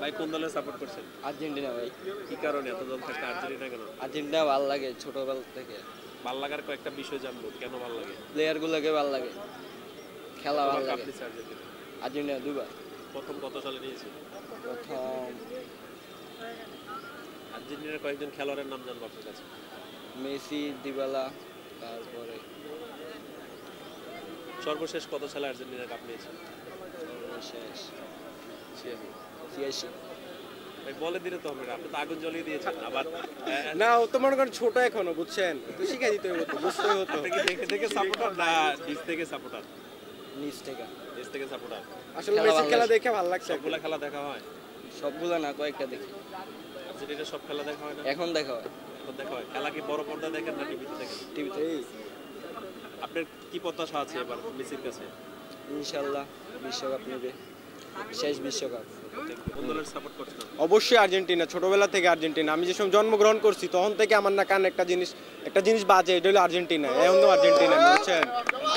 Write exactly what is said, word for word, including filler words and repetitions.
ভাই কোন দলে সাপোর্ট করছেন? আর্জেন্টিনা ভাই। কি কারণে এত দল থাকতে আর্জেন্টিনা কেন? আর্জেন্টিনা ভালো লাগে ছোটবেলা থেকে। ভালো লাগার কয়েকটা বিষয় জানবো, কেন ভালো লাগে? প্লেয়ার গুলোকে ভালো লাগে, খেলা ভালো কাপ লাগে। নিচ্ছে আর্জেন্টিনা? আর্জেন্টিনা দুবার। প্রথম কত সালে নিয়েছে? প্রথম আর্জেন্টিনার কয়েকজন খেলোয়াড়ের নাম জানবো আপনার কাছে। মেসি, দিবালা, তারপরে সর্বশেষ কত সালে আর্জেন্টিনা কাপ নিয়েছে? শেষ ছিয়াশি। ছিয়াশি। ভাই বলে দিলে তো হবে না, আপনি তো আগুন জ্বলিয়ে দিয়েছেন আবার। না ও তো মনে করেন ছোট এখনো, বুঝছেন, তো শিখাই দিতে হতো, বুঝতে হতো। আপনি কি দেখে দেখে সাপোর্টার না নিজ থেকে সাপোর্টার? নিচ থেকে। নিজ থেকে সাপোর্টার। আসলে মেসি খেলা দেখে ভালো লাগছে। সবগুলা খেলা দেখা হয়? সবগুলা না, কয়েকটা দেখি। আর্জেন্টিনার সব খেলা দেখা হয় না? এখন দেখা হয়। এখন দেখা হয়। খেলা কি বড় পর্দা দেখেন না টিভিতে দেখেন? টিভিতে। আপনার কি প্রত্যাশা আছে এবার মেসির কাছে? ইনশাআল্লাহ বিশ্বকাপ নেবে, শেষ বিশ্বকাপ। কোন দলের সাপোর্ট করছেন? অবশ্যই আর্জেন্টিনা, ছোটবেলা থেকে আর্জেন্টিনা। আমি যে সময় জন্মগ্রহণ করছি তখন থেকে আমার না কান একটা জিনিস একটা জিনিস বাজে, এটা হলো আর্জেন্টিনা। এখন তো আর্জেন্টিনা, বুঝছেন।